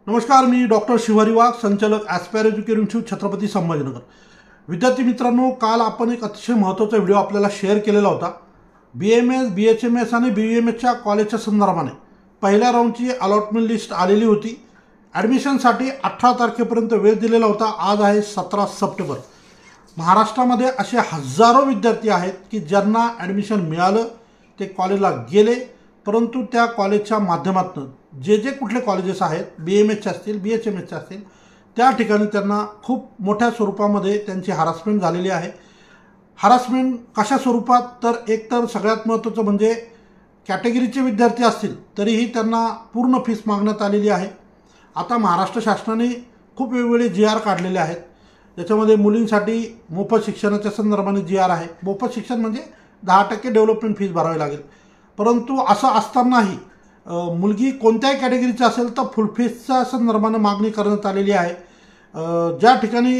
नमस्कार, मी डॉक्टर शिवारी वाघ, संचालक aspire education institute, Chhatrapati Sambhajinagar. विद्यार्थी मित्रांनो, काल आपण एक अतिशय महत्त्वाचा व्हिडिओ आपल्याला शेअर केलेला होता। BMS, BHMS आणि BVMSच्या कॉलेजच्या संदर्भाने पहिल्या राऊंडची अलॉटमेंट लिस्ट आलेली होती। ॲडमिशनसाठी 18 तारखेपर्यंत वेळ दिलेला होता। आज आहे 17 सप्टेंबर। महाराष्ट्रामध्ये असे हजारो विद्यार्थी आहेत की ज्यांना ॲडमिशन मिळालं, ते कॉलेजला गेले, परंतु त्या कॉलेजच्या माध्यमातून जे कुठले कॉलेजेस आहेत, BMSचे असतील, BHMSचे असतील, त्या ठिकाणी त्यांना खूप मोठ्या स्वरूपामध्ये त्यांची हरासमेंट झालेली आहे। हरासमेंट कशा स्वरूपात? तर एकतर सगळ्यात महत्त्वाचं म्हणजे कॅटेगरीचे विद्यार्थी असतील तरीही त्यांना पूर्ण फीस मागण्यात आलेली आहे। आता महाराष्ट्र शासनाने खूप वेगवेगळे GR काढलेले आहेत। त्याच्यामध्ये मुलींसाठी मोफत शिक्षणाच्या संदर्भाने GR आहे। मोफत शिक्षण म्हणजे 10% डेव्हलपमेंट फीस भरावी लागेल, परंतु असं असतानाही मुलगी कोणत्याही कॅटेगरीचा असेल तर फुल फीसच्या संदर्भाने मागणी करण्यात आलेली आहे। ज्या ठिकाणी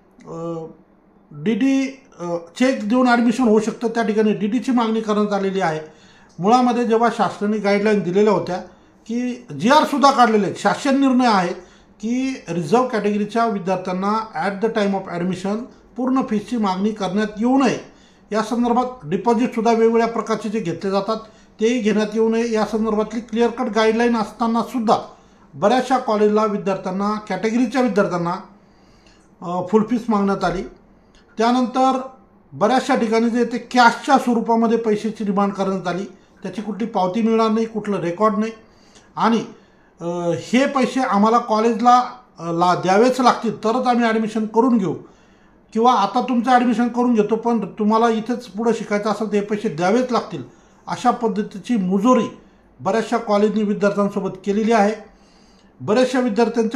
DD चेक देऊन ॲडमिशन होऊ शकतं त्या ठिकाणी DDची मागणी करण्यात आलेली आहे। मुळामध्ये जेव्हा शासनाने गाईडलाईन दिलेल्या होत्या की GR सुद्धा काढलेले आहेत, शासन निर्णय आहेत की रिझर्व कॅटेगरीच्या विद्यार्थ्यांना at the time of admission पूर्ण फीसची मागणी करण्यात येऊ नये। या संदर्भात डिपॉझिटसुद्धा वेगवेगळ्या प्रकारचे जे घेतले जातात तेही घेण्यात येऊ नये या संदर्भातली क्लिअर कट गाईडलाईन असताना सुद्धा बऱ्याचशा कॉलेजला विद्यार्थ्यांना, कॅटेगरीच्या विद्यार्थ्यांना फुल फीस मागण्यात आली। त्यानंतर बऱ्याचशा ठिकाणी जे ते कॅशच्या स्वरूपामध्ये पैशाची डिमांड करण्यात आली, त्याची कुठली पावती मिळणार नाही, कुठलं रेकॉर्ड नाही, आणि हे पैसे आम्हाला कॉलेजला द्यावेच लागतील तरच आम्ही ॲडमिशन करून घेऊ, किंवा आता तुमचं ॲडमिशन करून घेतो पण तुम्हाला इथेच पुढं शिकायचं असेल ते पैसे द्यावेच लागतील, अशा पद्धतीची मुजोरी बऱ्याचशा कॉलेजनी विद्यार्थ्यांसोबत केलेली आहे। बऱ्याचशा विद्यार्थ्यांच्या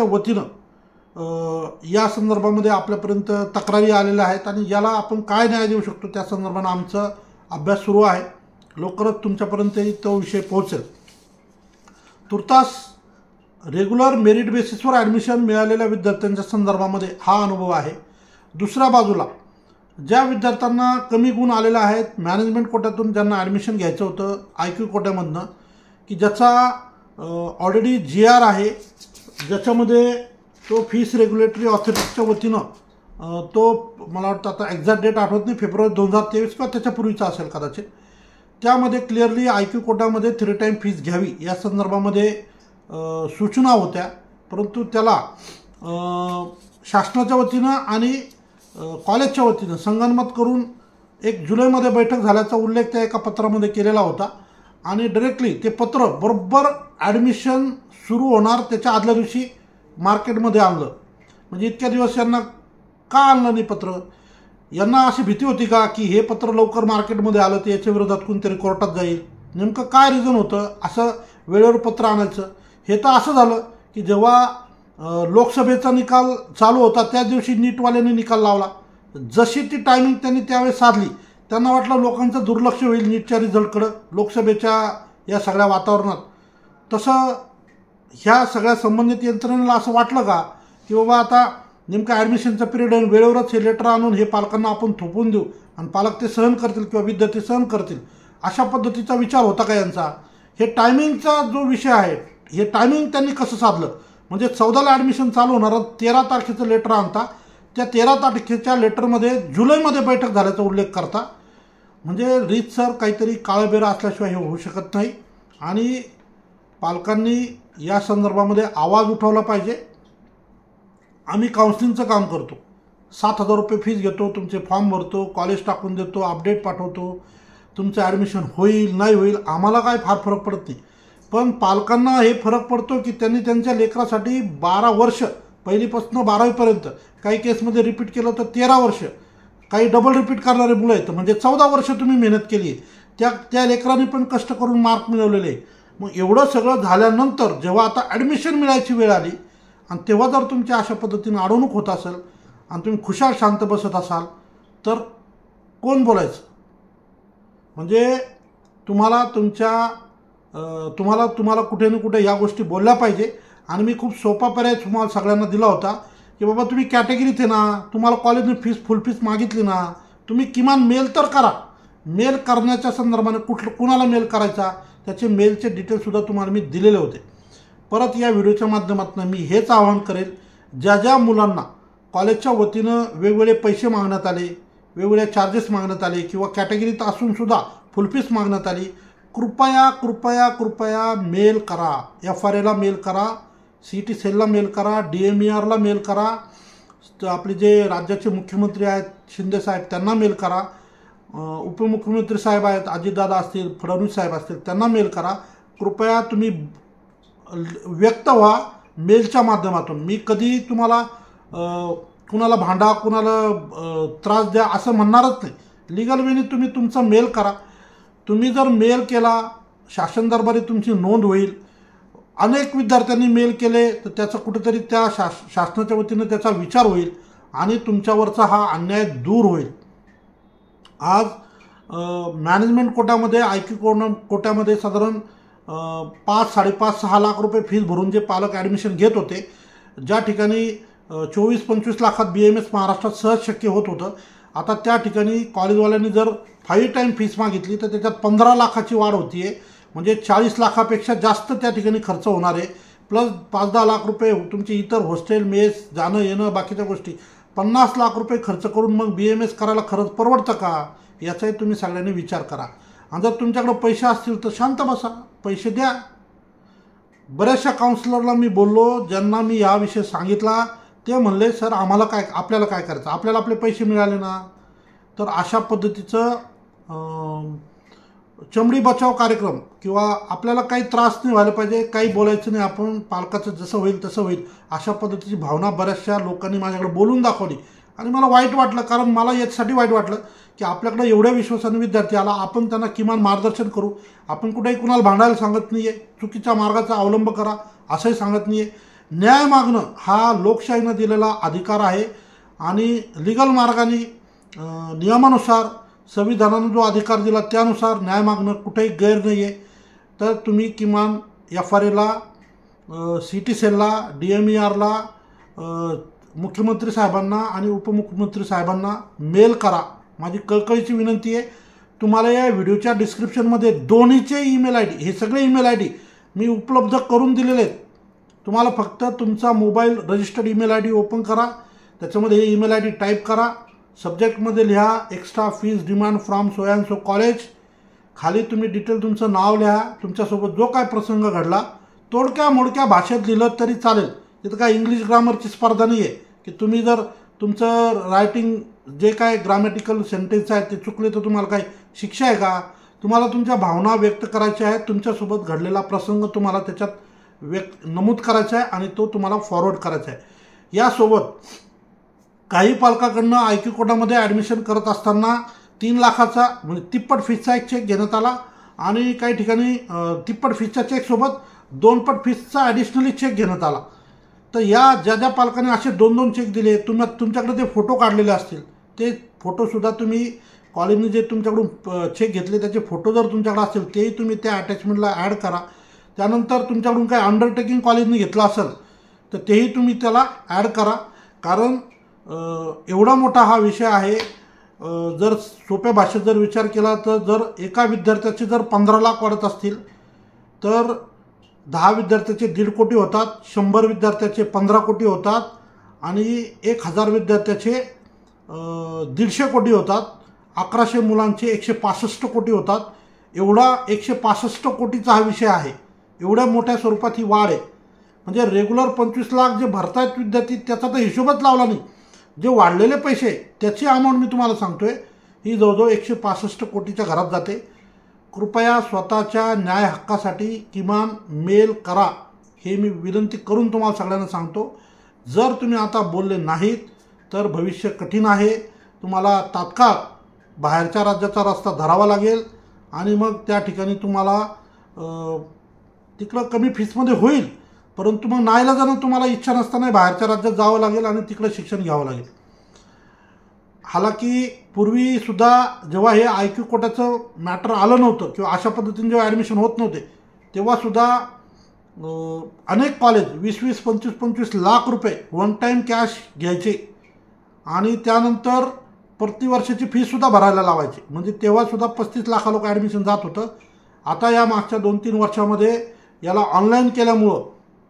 वतीनं या संदर्भामध्ये आपल्यापर्यंत तक्रारी आलेल्या आहेत आणि याला आपण काय न्याय देऊ शकतो त्या संदर्भाने आमचा अभ्यास सुरू आहे। लवकरच तुमच्यापर्यंतही तो विषय पोहोचेल। तुर्तास रेग्युलर मेरिट बेसिसवर ॲडमिशन मिळालेल्या विद्यार्थ्यांच्या संदर्भामध्ये हा अनुभव आहे। दुसऱ्या बाजूला ज्या विद्यार्थ्यांना कमी गुण आलेले आहेत, मॅनेजमेंट कोट्यातून ज्यांना ॲडमिशन घ्यायचं होतं IQ कोट्यामधनं, की ज्याचा ऑलरेडी GR आहे, ज्याच्यामध्ये तो फीस रेग्युलेटरी ऑथॉरिटीच्या वतीनं तो मला वाटतं आता एक्झॅक्ट डेट आठवत नाही, फेब्रुवारी 2023 किंवा त्याच्यापूर्वीचा असेल कदाचित, त्यामध्ये क्लिअरली IQ कोट्यामध्ये 3 टाईम फीस घ्यावी या संदर्भामध्ये सूचना होत्या, परंतु त्याला शासनाच्या वतीनं आणि कॉलेजच्या वतीनं संगनमत करून 1 जुलैमध्ये बैठक झाल्याचा उल्लेख त्या एका पत्रामध्ये केलेला होता आणि डायरेक्टली ते पत्र बरोबर ॲडमिशन सुरू होणार त्याच्या आदल्या दिवशी मार्केटमध्ये आणलं। म्हणजे इतक्या दिवस यांना का आणलं नाही पत्र? यांना अशी भीती होती का की हे पत्र लवकर मार्केटमध्ये आलं तर याच्या विरोधात कोणतरी कोर्टात जाईल? नेमकं काय रिझन होतं असं वेळेवर पत्र आणायचं? हे तर असं झालं की जेव्हा लोकसभेचा निकाल चालू होता त्याच दिवशी नीटवाल्याने निकाल लावला। जशी ती टायमिंग त्यांनी त्यावेळेस साधली, त्यांना वाटलं लोकांचं दुर्लक्ष होईल नीटच्या रिझल्टकडं लोकसभेच्या या सगळ्या वातावरणात। तसं ह्या सगळ्या संबंधित यंत्रणेला असं वाटलं का की बाबा आता नेमकं ॲडमिशनचा पिरियड आहे, वेळेवरच हे लेटर आणून हे पालकांना आपण थोपवून देऊ आणि पालक ते सहन करतील किंवा विद्यार्थी सहन करतील, अशा पद्धतीचा विचार होता का यांचा? हे टायमिंगचा जो विषय आहे, हे टायमिंग त्यांनी कसं साधलं? म्हणजे 14ला ॲडमिशन चालू होणार, 13 तारखेचं लेटर आणता, त्या 13 तारखेच्या लेटरमध्ये जुलैमध्ये बैठक झाल्याचा उल्लेख करता, म्हणजे रीतसर काहीतरी काळबेरा असल्याशिवाय हे होऊ शकत नाही आणि पालकांनी या संदर्भामध्ये आवाज उठवला पाहिजे। आम्ही काउन्सिलिंगचं काम करतो, 7,000 रुपये फीस घेतो, तुमचे फॉर्म भरतो, कॉलेज टाकून देतो, अपडेट पाठवतो, तुमचं ॲडमिशन होईल नाही होईल आम्हाला काय फार फरक पडत नाही, पण पालकांना हे फरक पडतो की त्यांनी त्यांच्या लेकरासाठी 12 वर्ष, पहिलीपासून 12वीपर्यंत, काही केसमध्ये रिपीट केलं तर 13 वर्ष, काही डबल रिपीट करणारे मुलं आहेत, म्हणजे 14 वर्ष तुम्ही मेहनत केली आहे, त्या लेकरांनी पण कष्ट करून मार्क मिळवलेले आहे। मग एवढं सगळं झाल्यानंतर जेव्हा आता ॲडमिशन मिळायची वेळ आली आणि तेव्हा जर तुमच्या अशा पद्धतीनं अडवणूक होत असेल आणि तुम्ही खुशाल शांत बसत असाल तर कोण बोलायचं? म्हणजे तुम्हाला कुठे ना कुठे या गोष्टी बोलल्या पाहिजे। आणि मी खूप सोपा पर्याय तुम्हाला सगळ्यांना दिला होता की बाबा तुम्ही कॅटेगरीत आहे ना, तुम्हाला कॉलेजने फुल फीस मागितली ना, तुम्ही किमान मेल तर करा। मेल करण्याच्या संदर्भाने कुणाला मेल करायचा त्याचे मेलचे डिटेल्ससुद्धा तुम्हाला मी दिलेले होते। परत या व्हिडिओच्या माध्यमातून मी हेच आवाहन करेल, ज्या ज्या मुलांना कॉलेजच्या वतीनं वेगवेगळे पैसे मागण्यात आले, वेगवेगळे चार्जेस मागण्यात आले किंवा कॅटेगरीत असूनसुद्धा फुल फीस मागण्यात आली, कृपया कृपया कृपया मेल करा, FRAला मेल करा, CET सेलला मेल करा, DMERला मेल करा, आपले जे राज्याचे मुख्यमंत्री आहेत शिंदे साहेब त्यांना मेल करा, उपमुख्यमंत्री साहेब आहेत अजितदादा असतील, फडणवीस साहेब असतील त्यांना मेल करा. कृपया तुम्ही व्यक्त व्हा मेलच्या माध्यमातून. मी कधी तुम्हाला कुणाला भांडा, कुणाला त्रास द्या असं म्हणणारच नाही. लिगल वेनी तुम्ही तुमचा मेल करा. तुम्ही जर मेल केला, शासन दरबारी तुमची नोंद होईल. अनेक विद्यार्थ्यांनी मेल केले तर त्याचं कुठेतरी त्या शासनाच्या वतीनं त्याचा विचार होईल आणि तुमच्यावरचा हा अन्याय दूर होईल. आज मॅनेजमेंट कोट्यामध्ये, IQ कोट्यामध्ये साधारण 5-5.5-6 लाख रुपये फीस भरून जे पालक ॲडमिशन घेत होते, ज्या ठिकाणी 24-25 लाखात BAMS महाराष्ट्रात सहज शक्य होत होतं, आता त्या ठिकाणी कॉलेजवाल्यांनी जर 5 टाईम फीस मागितली तर त्याच्यात 15 लाखाची वाढ होती आहे. म्हणजे 40 लाखापेक्षा जास्त त्या ठिकाणी खर्च होणार आहे. प्लस 5-10 लाख रुपये तुमचे इतर हॉस्टेल, मेस, जाणं येणं, बाकीच्या गोष्टी, 50 लाख रुपये खर्च करून मग BAMS करायला खरंच परवडतं का, याचाही तुम्ही सगळ्यांनी विचार करा. आणि जर तुमच्याकडे पैसे असतील तर शांत बसा, पैसे द्या. बऱ्याचशा काउन्सिलरला मी बोललो, ज्यांना मी याविषयी सांगितला, ते म्हणले सर आम्हाला काय, आपल्याला काय करायचं, आपल्याला आपले पैसे मिळाले ना. तर अशा पद्धतीचं चमडी बचाव कार्यक्रम किंवा आपल्याला काही त्रास नाही व्हायला पाहिजे, काही बोलायचं नाही, आपण पालकाचं जसं होईल तसं होईल, अशा पद्धतीची भावना बऱ्याचशा लोकांनी माझ्याकडे बोलून दाखवली. आणि मला वाईट वाटलं, कारण मला याच्यासाठी वाईट वाटलं की आपल्याकडे एवढ्या विश्वासाने विद्यार्थी आला, आपण त्यांना किमान मार्गदर्शन करू. आपण कुठेही कुणाला भांडायला सांगत नाही आहे, चुकीच्या मार्गाचा अवलंब करा असंही सांगत नाही आहे. न्याय मागणं हा लोकशाहीनं दिलेला अधिकार आहे आणि लिगल मार्गाने नियमानुसार संविधानानं जो अधिकार दिला त्यानुसार न्याय मागणं कुठेही गैर नाही आहे. तर तुम्ही किमान FRAला, CET सेलला, DMERला, मुख्यमंत्री साहेबांना आणि उपमुख्यमंत्री साहेबांना मेल करा. माझी कळकळीची विनंती आहे. तुम्हाला या व्हिडिओच्या डिस्क्रिप्शनमध्ये दोन्हीचे ईमेल ID, हे सगळे ईमेल ID मी उपलब्ध करून दिलेले आहेत. तुम्हाला फक्त तुमचा mobile registered email ID open करा, त्याच्यामध्ये हे ईमेल ID टाईप करा, सब्जेक्टमध्ये लिहा extra fees demand from so and so college. खाली तुम्ही डिटेल तुमचं नाव लिहा, तुमच्यासोबत जो काय प्रसंग घडला तोडक्या मोडक्या भाषेत लिहिलं तरी चालेल. तिथं काय इंग्लिश ग्रामरची स्पर्धा नाही आहे की तुम्ही जर तुमचं रायटिंग जे काय ग्रामॅटिकल सेंटेन्स आहे ते चुकले तर तुम्हाला काय शिक्षा आहे का. तुम्हाला तुमच्या भावना व्यक्त करायच्या आहेत, तुमच्यासोबत घडलेला प्रसंग तुम्हाला त्याच्यात नमूद करायचा आहे आणि तो तुम्हाला फॉरवर्ड करायचा आहे. यासोबत काही पालकाकडनं IQ कोटामध्ये ॲडमिशन करत असताना 3 लाखाचा म्हणजे तिप्पट फीसचा एक चेक घेण्यात आला आणि काही ठिकाणी तिप्पट फीसच्या चेकसोबत 2 पट फीसचा ॲडिशनली चेक घेण्यात आला. तर या ज्या पालकांनी असे 2-2 चेक दिले, तुमच्याकडे ते फोटो काढलेले असतील, ते फोटोसुद्धा तुम्ही कॉलेजने जे तुमच्याकडून चेक घेतले त्याचे फोटो जर तुमच्याकडे असतील तेही तुम्ही त्या अटॅचमेंटला ॲड करा. त्यानंतर तुमच्याकडून काही अंडरटेकिंग कॉलेजने घेतलं असेल तर तेही तुम्ही त्याला ॲड करा. कारण एवढा मोठा हा विषय आहे. जर सोप्या भाषेत जर विचार केला तर जर एका विद्यार्थ्याचे जर 15 लाख वाढत असतील तर 10 विद्यार्थ्याचे 1.5 कोटी होतात, 100 विद्यार्थ्याचे 15 कोटी होतात आणि 1000 विद्यार्थ्याचे 150 कोटी होतात. 1100 मुलांचे 165 कोटी होतात. एवढा 165 कोटीचा हा विषय आहे. एवढ्या मोठ्या स्वरूपात ही वाढ आहे. म्हणजे रेग्युलर 25 लाख जे भरतायत विद्यार्थी त्याचा तर हिशोबच लावला नाही. जे वाढलेले पैसे त्याची अमाऊंट मी तुम्हाला सांगतोय, ही जवळजवळ 165 कोटीच्या घरात जाते. कृपया स्वतःच्या न्याय हक्कासाठी किमान मेल करा, हे मी विनंती करून तुम्हाला सगळ्यांना सांगतो. जर तुम्ही आता बोलले नाहीत तर भविष्य कठीण आहे. तुम्हाला तात्काळ बाहेरच्या राज्याचा रस्ता धरावा लागेल आणि मग त्या ठिकाणी तुम्हाला तिकडं कमी फीसमध्ये होईल, परंतु मग नाईलाजानं तुम्हाला इच्छा नसताना बाहेरच्या राज्यात जावं लागेल आणि तिकडे शिक्षण घ्यावं लागेल. हालाकी पूर्वीसुद्धा जेव्हा हे IQ कोट्याचं मॅटर आलं नव्हतं किंवा अशा पद्धतीने जेव्हा ॲडमिशन होत नव्हते तेव्हासुद्धा अनेक कॉलेज 20-20, 25-25 लाख रुपये वन टाईम कॅश घ्यायचे आणि त्यानंतर प्रतिवर्षाची फीसुद्धा भरायला लावायची. म्हणजे तेव्हासुद्धा 35 लाख ॲडमिशन जात होतं. आता या मागच्या 2-3 वर्षामध्ये याला ऑनलाईन केल्यामुळं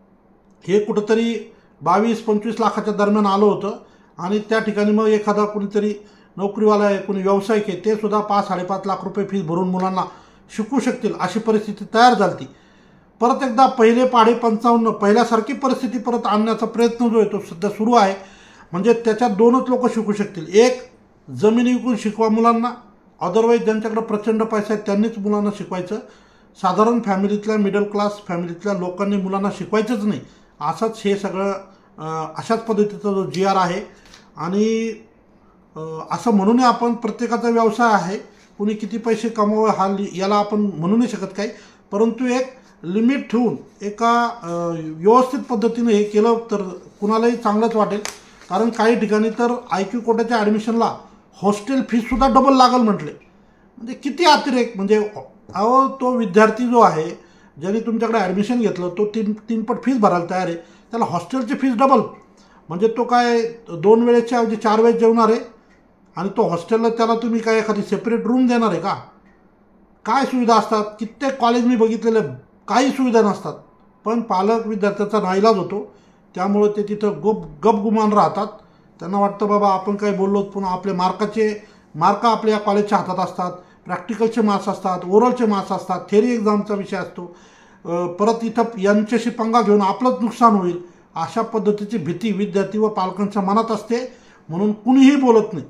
हे कुठंतरी 22-25 लाखाच्या दरम्यान आलं होतं आणि त्या ठिकाणी मग एखादा कुणीतरी नोकरीवाला आहे, कोणी व्यावसायिक आहे, ते सुद्धा 5-5.5 लाख रुपये फीस भरून मुलांना शिकू शकतील अशी परिस्थिती तयार झाली. परत एकदा पहिले पाढे 55 पहिल्यासारखी परिस्थिती परत आणण्याचा प्रयत्न जो आहे तो सध्या सुरू आहे. म्हणजे त्याच्यात दोनच लोक शिकू शकतील. एक, जमिनी विकून शिकवा मुलांना, अदरवाईज ज्यांच्याकडे प्रचंड पैसा आहे त्यांनीच मुलांना शिकवायचं. साधारण फॅमिलीतल्या, मिडल क्लास फॅमिलीतल्या लोकांनी मुलांना शिकवायचंच नाही. असंच हे सगळं अशाच पद्धतीचा जो GR आहे. आणि असं म्हणून आपण प्रत्येकाचा व्यवसाय आहे, कुणी किती पैसे कमवावे याला आपण म्हणू नाही शकत काही, परंतु एक लिमिट ठेवून एका व्यवस्थित पद्धतीने हे केलं तर कुणालाही चांगलंच वाटेल. कारण काही ठिकाणी तर IQ कोट्याच्या ॲडमिशनला हॉस्टेल फीससुद्धा डबल लागल म्हटले. म्हणजे किती अतिरेक. म्हणजे अहो, तो विद्यार्थी जो आहे ज्याने तुमच्याकडे ॲडमिशन घेतलं तो तीनपट फीस भरायला तयार आहे, त्याला हॉस्टेलची फीस डबल. म्हणजे तो काय 2 वेळेच्या ऐवजी 4 वेळेस जेवणार आहे आणि तो हॉस्टेलला त्याला तुम्ही काय एखादी सेपरेट रूम देणार आहे का? काय सुविधा असतात? कित्येक कॉलेज मी बघितलेले काही सुविधा नसतात, पण पालक विद्यार्थ्याचा नाईलाज होतो. त्यामुळे ते तिथं गपगुमान राहतात. त्यांना वाटतं बाबा आपण काही बोललो, पुन्हा आपले मार्क आपल्या या कॉलेजच्या हातात असतात, प्रॅक्टिकलचे मार्क्स असतात, ओरलचे मार्क्स असतात, थेअरी एक्झामचा विषय असतो. परत इथं यांच्याशी पंगा घेऊन आपलंच नुकसान होईल अशा पद्धतीची भीती विद्यार्थी व पालकांच्या मनात असते, म्हणून कुणीही बोलत नाही.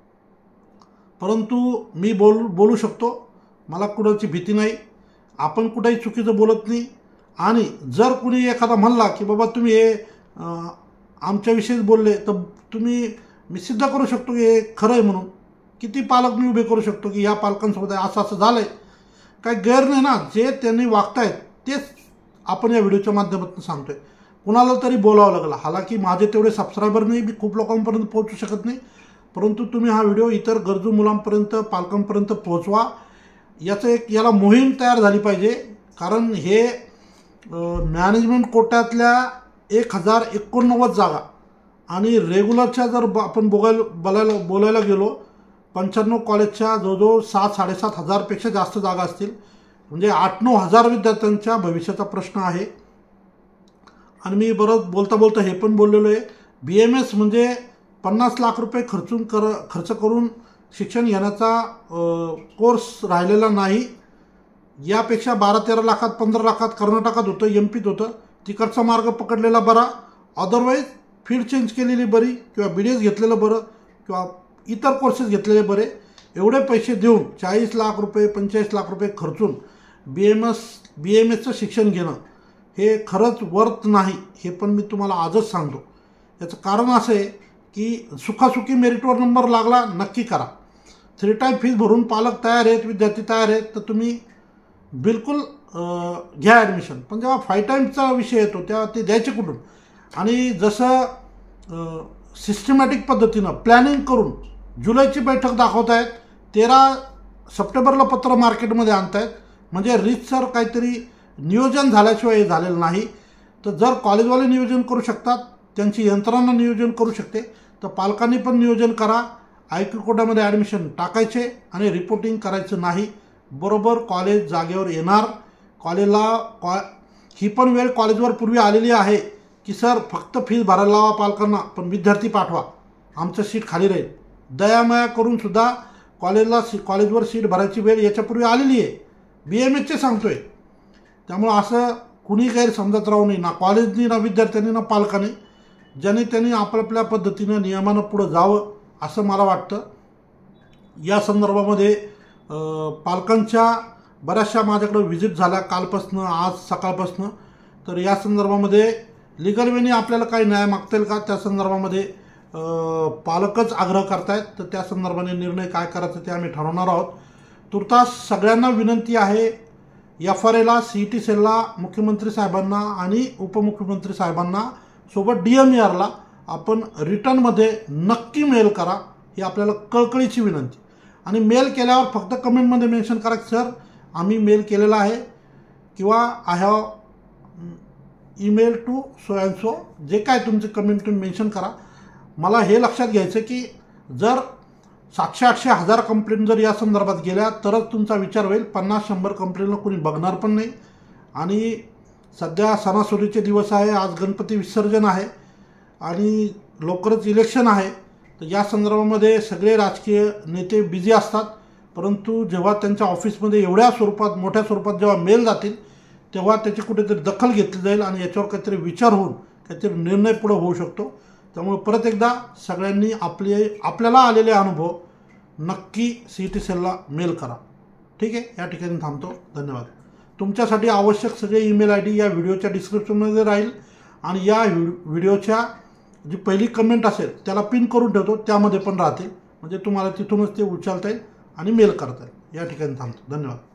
परंतु मी बोलू शकतो, मला कुणाची भीती नाही, आपण कुठेही चुकीचं बोलत नाही. आणि जर कुणी एखादा म्हणला की बाबा तुम्ही हे आमच्याविषयीच बोलले, तर मी सिद्ध करू शकतो की हे खरं आहे म्हणून. किती पालक मी उभे करू शकतो की या पालकांसोबत असं झालं आहे. काय गैर नाही ना, जे त्यांनी वागतायत तेच आपण या व्हिडिओच्या माध्यमातून सांगतोय. कुणाला तरी बोलावं लागलं. हालाकी माझे तेवढे सबस्क्रायबर नाही, मी खूप लोकांपर्यंत पोहोचू शकत नाही, परंतु तुम्ही हा व्हिडिओ इतर गरजू मुलांपर्यंत, पालकांपर्यंत पोहोचवा. याला मोहीम तयार झाली पाहिजे. कारण हे मॅनेजमेंट कोट्यातल्या 1089 जागा आणि रेग्युलरच्या जर आपण बोलायला गेलो 95 कॉलेजच्या जवळजवळ 7-7.5 हजारपेक्षा जास्त जागा असतील. म्हणजे 8-9 हजार विद्यार्थ्यांच्या भविष्याचा प्रश्न आहे. आणि मी बरंच बोलता हे पण बोललेलो आहे, BMS म्हणजे 50 लाख रुपये खर्च करून शिक्षण घेण्याचा कोर्स राहिलेला नाही. यापेक्षा 12-13 लाखात, 15 लाखात कर्नाटकात होतं, MPत होतं. तिकडचा मार्ग पकडलेला बरा, अदरवाईज फील्ड चेंज केलेली बरी, किंवा BDS घेतलेलं बरं, किंवा इतर कोर्सेस घेतलेले बरे. एवढे पैसे देऊन 40 लाख रुपये, 45 लाख रुपये खर्चून BMSचं शिक्षण घेणं हे खरंच वर्थ नाही. हे पण मी तुम्हाला आजच सांगतो. याचं कारण असं आहे की सुखासुखी मेरिटवर नंबर लागला नक्की करा. 3 टाईम फीस भरून पालक तयार आहेत, विद्यार्थी तयार आहेत, तर तुम्ही बिलकुल घ्या ॲडमिशन. पण जेव्हा 5 टाईमचा विषय येतो तेव्हा ते द्यायचे कुठून? आणि जसं सिस्टमॅटिक पद्धतीनं प्लॅनिंग करून जुलैची बैठक दाखवत आहेत, 13 सप्टेंबरला पत्र मार्केटमध्ये आणत आहेत. म्हणजे रीतसर काहीतरी नियोजन झाल्याशिवाय हे झालेलं नाही. तर जर कॉलेजवाले नियोजन करू शकतात, त्यांची यंत्रणा नियोजन करू शकते, तर पालकांनी पण नियोजन करा. IQ कोट्यामध्ये ॲडमिशन टाकायचे आणि रिपोर्टिंग करायचं नाही. बरोबर कॉलेज जागेवर येणार. ही पण वेळ कॉलेजवर पूर्वी आलेली आहे की सर फक्त फीस भरायला लावा पालकांना, पण विद्यार्थी पाठवा, आमचं सीट खाली राहील. दयामाया करून सुद्धा कॉलेजवर सीट भरायची वेळ याच्यापूर्वी आलेली आहे. BMSचे सांगतोय. त्यामुळं असं कुणी गैरसमजत राहू नये, ना कॉलेजनी, ना विद्यार्थ्यांनी, ना पालकांनी. ज्यांनी त्यांनी आपापल्या पद्धतीनं नियमानं पुढं जावं असं मला वाटतं. या संदर्भामध्ये पालकांच्या बऱ्याचशा माझ्याकडे व्हिजिट झाल्या कालपासनं, आज सकाळपासनं. तर या संदर्भामध्ये लिगल वेनी आपल्याला काही न्याय मागता येईल का, त्या संदर्भामध्ये पालकच आग्रह करतायत. तर त्या संदर्भाने निर्णय काय करायचा ते आम्ही ठरवणार आहोत. तुर्तास सगळ्यांना विनंती आहे, FRAला, CET सेलला, मुख्यमंत्री साहेबांना आणि उपमुख्यमंत्री साहेबांना, सोबत DMERला आपण रिटर्नमध्ये नक्की मेल करा. ही आपल्याला कळकळीची विनंती. आणि मेल केल्यावर फक्त कमेंटमध्ये मेन्शन करा की सर आम्ही मेल केलेला आहे, किंवा I have email to so and so, जे काय तुमचे कमेंट तुम्ही मेन्शन करा. मला हे लक्षात घ्यायचं की जर 700-800-1000 कंप्लेंट जर या संदर्भात गेल्या तरच तुमचा विचार होईल. 50-100 कंप्लेंटला कोणी बघणार पण नाही. आणि सध्या सणासुदीचे दिवस आहे, आज गणपती विसर्जन आहे आणि लवकरच इलेक्शन आहे. तर या संदर्भामध्ये सगळे राजकीय नेते बिझी असतात, परंतु जेव्हा त्यांच्या ऑफिसमध्ये एवढ्या स्वरूपात मोठ्या स्वरूपात जेव्हा मेल जातील तेव्हा त्याची कुठेतरी दखल घेतली जाईल आणि याच्यावर काहीतरी विचार होऊन काहीतरी निर्णय पुढे होऊ शकतो. त्यामुळे परत एकदा सगळ्यांनी आपल्याला आलेले अनुभव नक्की CET सेलला मेल करा. ठीक आहे, या ठिकाणी थांबतो. धन्यवाद. तुमच्यासाठी आवश्यक सगळे ईमेल ID या व्हिडिओच्या डिस्क्रिप्शनमध्ये राहील आणि या व्हिडिओच्या जी पहिली कमेंट असेल त्याला पिन करून ठेवतो, त्यामध्ये पण राहतील, म्हणजे तुम्हाला तिथूनच ते उचलता येईल आणि मेल करता येईल. या ठिकाणी थांबतो. धन्यवाद.